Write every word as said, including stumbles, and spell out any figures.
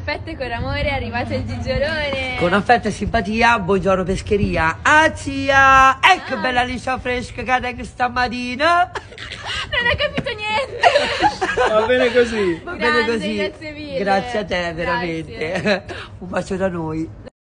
affetto e con amore è arrivato il gigiolone. Con affetto e simpatia, buongiorno pescheria. Ah zia, ecco Ah. bella liscia fresca che è stamattina. Non ho capito niente. Va bene così. Va Grande, bene così. grazie mille. Grazie a te, veramente. Grazie. Un bacio da noi.